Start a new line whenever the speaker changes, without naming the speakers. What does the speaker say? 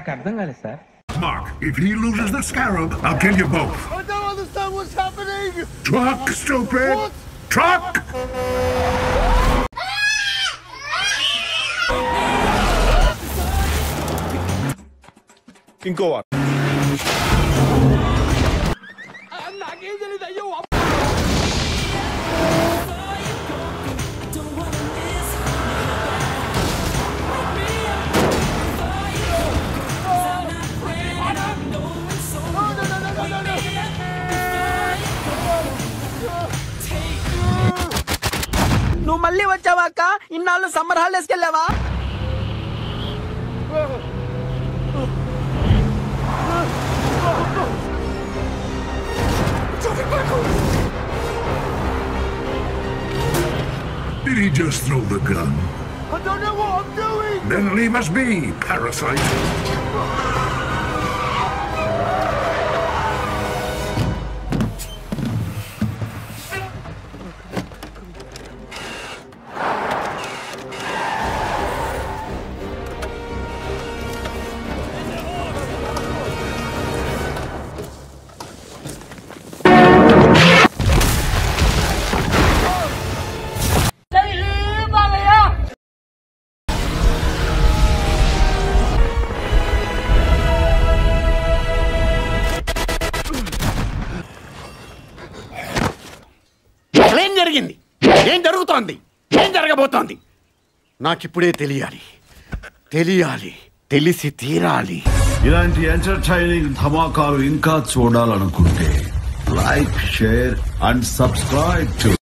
నాకు అర్థం కాలేదు sir.
Mark, if he loses the scarab, I'll kill you both.
I don't understand what's happening!
Truck, stupid!
What?
Truck!
ఇంకో వారు
నువ్వు మళ్ళీ వచ్చావా అక్క? ఇన్నాళ్ళు సమ్మర్ హాలిడేస్కి వెళ్ళావా?
Did he just throw the gun?
I don't know what I'm doing!
Then leave us be, parasite.
ఏం జరిగింది? ఏం జరుగుతోంది? ఏం జరగబోతోంది? నాకిప్పుడే తెలియాలి. తెలిసి తీరాలి.
ఇలాంటి ఎంటర్టైనింగ్ ధమాకాలు ఇంకా చూడాలనుకుంటే like, share and subscribe to